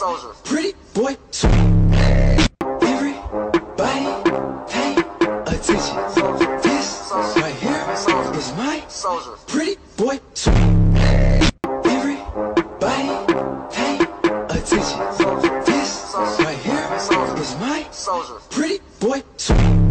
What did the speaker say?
soldier, pretty boy, sweet. Everybody pay attention. This right here is my soldier, pretty boy, sweet. Everybody pay attention. This right here is my soldier. pretty boy, sweet.